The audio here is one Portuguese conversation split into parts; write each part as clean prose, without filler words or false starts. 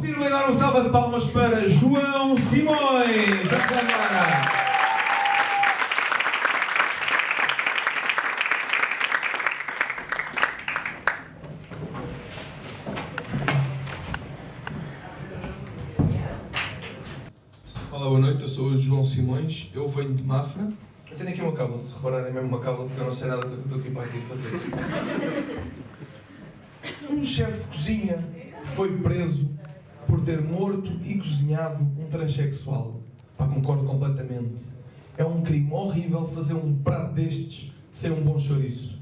pedir uma dar uma salva de palmas para João Simões. Vamos agora. Olá, boa noite, eu sou o João Simões, eu venho de Mafra. Eu tenho aqui uma cábula, se repararem, é mesmo uma cábula, porque eu não sei nada do que estou aqui para aqui fazer. Um chefe de cozinha foi preso por ter morto e cozinhado um transexual. Pá, concordo completamente. É um crime horrível fazer um prato destes sem um bom chouriço.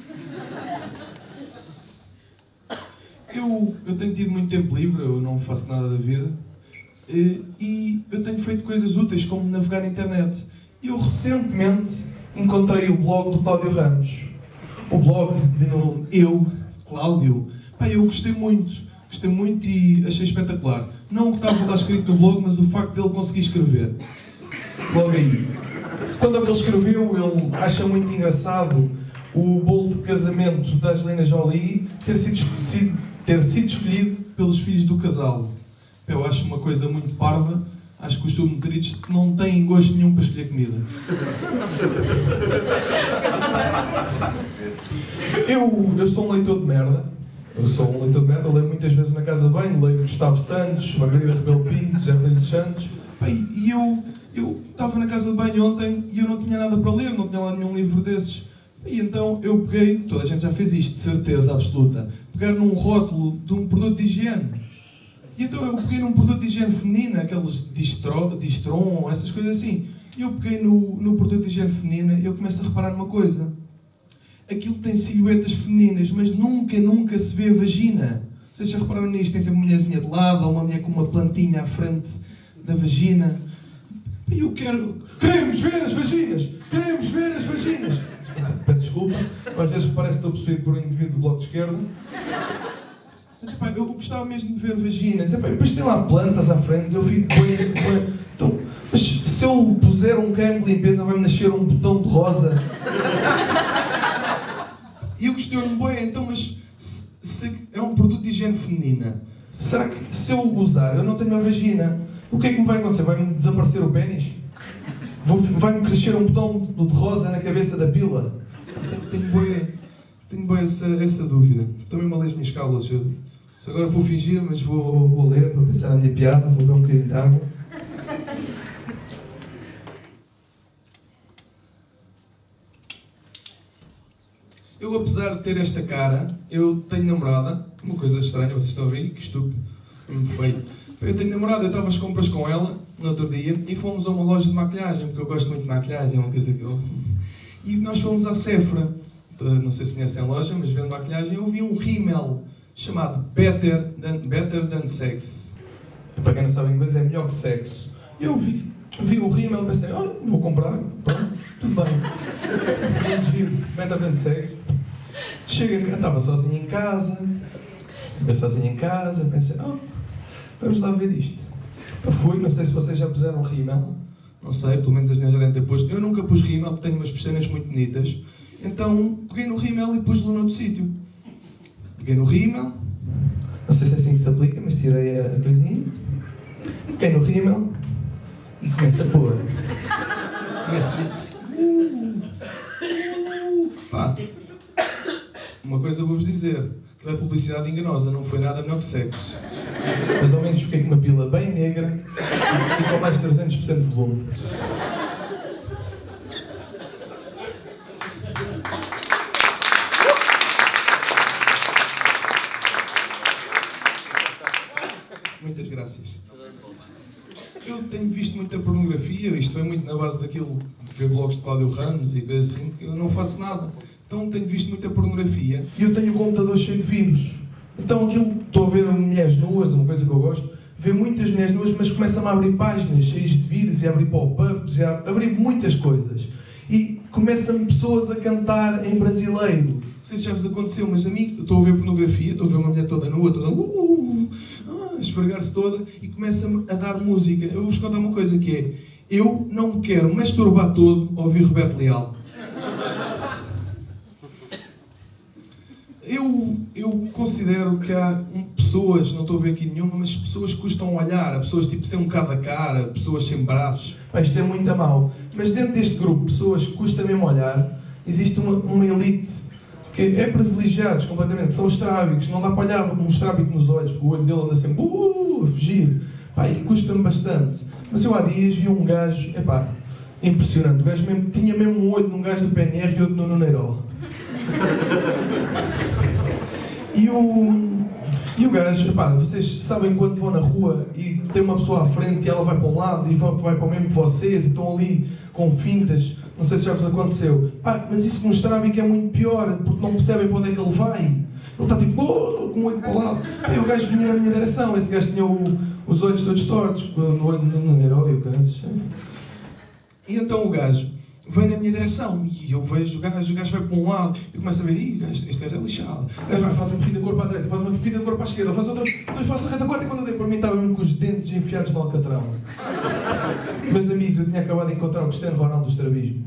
Eu tenho tido muito tempo livre, eu não faço nada da vida. E eu tenho feito coisas úteis, como navegar na internet. E eu recentemente encontrei o blog do Cláudio Ramos. O blog de nome Eu, Cláudio. Pá, eu gostei muito e achei espetacular. Não o que estava lá escrito no blog, mas o facto dele conseguir escrever. Logo aí. Quando ele escreveu, ele acha muito engraçado o bolo de casamento da Angelina Jolie ter sido escolhido pelos filhos do casal. Eu acho uma coisa muito parva. Acho que os subnutridos não têm gosto nenhum para escolher comida. Eu sou um leitor de merda. Eu leio muitas vezes na casa de banho. Leio Gustavo Santos, Margarida Rebelo Pinto, José Rodrigues dos Santos. E eu estava na casa de banho ontem e eu não tinha nada para ler, não tinha lá nenhum livro desses. E então eu peguei, toda a gente já fez isto, de certeza absoluta, pegar num rótulo de um produto de higiene. E então eu peguei num produto de higiene feminina, aqueles Distron, essas coisas assim. E eu peguei no produto de higiene feminina e eu começo a reparar numa coisa. Aquilo tem silhuetas femininas, mas nunca se vê a vagina. Vocês já repararam nisto? Tem sempre uma mulherzinha de lado, ou uma mulher com uma plantinha à frente da vagina. E eu quero... Queremos ver as vaginas! Queremos ver as vaginas! Peço desculpa, às vezes parece que estou possuído por um indivíduo do bloco de esquerda. Mas, epá, eu gostava mesmo de ver vaginas. Epá, depois tem lá plantas à frente, eu fico bem. Então, mas se eu puser um creme de limpeza, vai-me nascer um botão de rosa. E eu questiono-me, bem, então, mas se é um produto de higiene feminina, será que se eu usar, eu não tenho a vagina, o que é que me vai acontecer? Vai-me desaparecer o pénis? Vai-me crescer um botão de rosa na cabeça da pila? Tenho bem essa dúvida. Estou mesmo a ler as minhas cábulas. Agora vou fingir, mas vou ler para pensar na minha piada, vou beber um bocadinho de água. Eu, apesar de ter esta cara, eu tenho namorada. Uma coisa estranha, vocês estão a ver? Que estúpido. Muito feio. Eu tenho namorada, eu estava às compras com ela no outro dia e fomos a uma loja de maquilhagem, porque eu gosto muito de maquilhagem, é uma coisa que eu... E nós fomos à Sephora. Não sei se conhecem a loja, mas vendo maquilhagem, eu vi um rímel chamado Better Than Sex. Para quem não sabe inglês, é melhor que sexo. Eu vi o rímel e pensei, olha, vou comprar, pronto, tudo bem. Muito giro, Better Than Sex. Chega, eu estava sozinho em casa, pensei, vamos lá ver isto. Eu fui, não sei se vocês já puseram rímel, não sei, pelo menos as minhas já devem ter posto. Eu nunca pus rímel, porque tenho umas pestanas muito bonitas. Então, peguei no rímel e pus-lo noutro sítio. Peguei no rímel, não sei se é assim que se aplica, mas tirei a coisinha. Peguei no rímel e começo a pôr. Pá. Uma coisa vou-vos dizer, que é publicidade enganosa, não foi nada melhor que sexo. Mas ao menos fiquei com uma pila bem negra e com mais de 300% de volume. Muitas graças. Eu tenho visto muita pornografia, isto foi muito na base daquilo de ver blogs de Cláudio Ramos e coisas assim, que eu não faço nada. Então tenho visto muita pornografia e eu tenho o computador cheio de vírus. Então aquilo, estou a ver mulheres nuas, uma coisa que eu gosto, ver muitas mulheres nuas, mas começam a abrir páginas cheias de vírus e a abrir pop-ups, e a abrir muitas coisas. E começam pessoas a cantar em brasileiro. Não sei se já vos aconteceu, mas a mim, eu estou a ver pornografia, estou a ver uma mulher toda nua, toda a esfregar-se toda, e começa-me a dar música. Eu vou-vos contar uma coisa que é, eu não me quero masturbar todo a ouvir Roberto Leal. Eu considero que há pessoas, não estou a ver aqui nenhuma, mas pessoas que custam olhar, pessoas tipo sem um bocado a cara, pessoas sem braços. Pá, isto é muito a mau. Mas dentro deste grupo, pessoas que custa mesmo olhar, existe uma elite que é privilegiados completamente, são estrábicos, não dá para olhar um estrábico nos olhos, porque o olho dele anda sempre a fugir. Pá, e custa-me bastante. Mas eu há dias vi um gajo, epá, impressionante, o gajo mesmo, tinha mesmo um olho num gajo do PNR e outro no Neirol. E o gajo, epá, vocês sabem quando vão na rua e tem uma pessoa à frente e ela vai para um lado e vai para o mesmo que vocês e estão ali com fintas, não sei se já vos aconteceu. Pá, mas isso com o estrábico é muito pior, porque não percebem para onde é que ele vai. Ele está tipo, com o olho para o lado. Aí o gajo vinha na minha direção, esse gajo tinha os olhos todos tortos, no olho no herói, o gajo. E então o gajo vem na minha direção e eu vejo o gajo vai para um lado e começo a ver, este gajo é lixado. O gajo vai fazer uma fita de cor para a direita, faz uma fita de cor para a esquerda, faz outra, depois faz a retaguarda e quando eu dei para mim estava mesmo com os dentes enfiados no alcatrão. Meus amigos, eu tinha acabado de encontrar o Cristiano Ronaldo do estrabismo.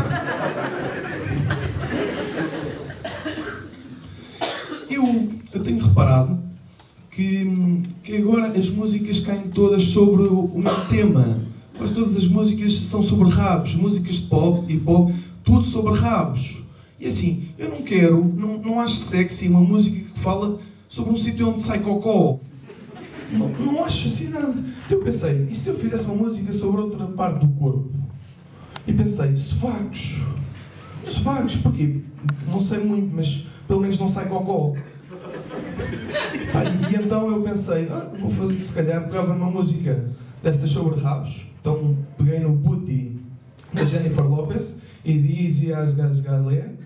Eu tenho reparado que agora as músicas caem todas sobre o meu tema. Quase todas as músicas são sobre rabos, músicas de pop e pop, tudo sobre rabos. E assim, eu não quero, não acho sexy uma música que fala sobre um sítio onde sai cocó. Não acho assim nada. Eu pensei, e se eu fizesse uma música sobre outra parte do corpo? E pensei, sovacos. Sovacos, porquê? Não sei muito, mas pelo menos não sai cocó. E então eu pensei, vou fazer, se calhar, pegava uma música dessas sobre rabos. Então peguei no Puti da Jennifer Lopez e dizia as Galea.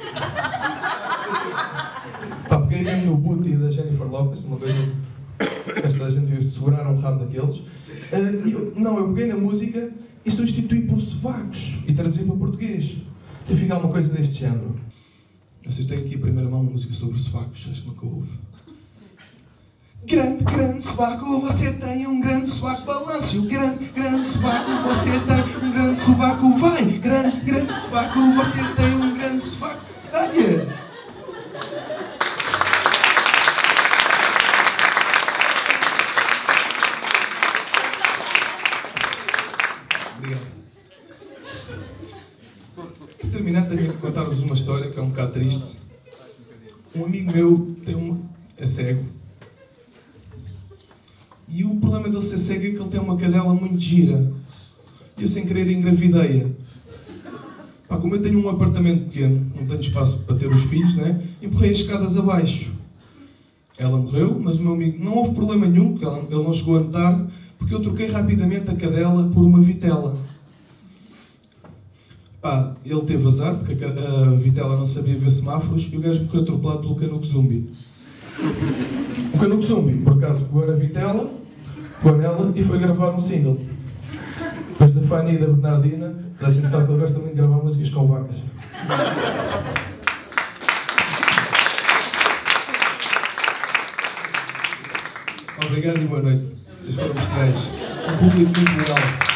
Peguei mesmo no Puti da Jennifer Lopez, uma coisa que esta a gente viu segurar um rabo daqueles. Eu peguei na música e substituí por sovacos e traduzi para português. E fica uma coisa deste género. Vocês têm aqui em primeira mão uma música sobre sovacos, acho que nunca houve. Grande sovaco, você tem um grande sovaco, balance o grande sovaco, você tem um grande sovaco, vai! Grande sovaco, você tem um grande sovaco, dá-lhe! Obrigado. Para terminar, tenho que contar-vos uma história que é um bocado triste. Um amigo meu é cego. E o problema dele ser cego é que ele tem uma cadela muito gira. E eu, sem querer, engravidei-a. Como eu tenho um apartamento pequeno, não tenho espaço para ter os filhos, né? Empurrei as escadas abaixo. Ela morreu, mas o meu amigo não houve problema nenhum, porque ele não chegou a notar, porque eu troquei rapidamente a cadela por uma vitela. Ele teve azar, porque a vitela não sabia ver semáforos, e o gajo morreu atropelado pelo canuco zumbi. O canuco zumbi, por acaso, pegou na vitela, pegou nela e foi gravar um single. Depois da Fanny e da Bernardina, a gente sabe que ele gosta muito de gravar músicas com vacas. Obrigado e boa noite. Vocês foram musicais. Um público muito legal.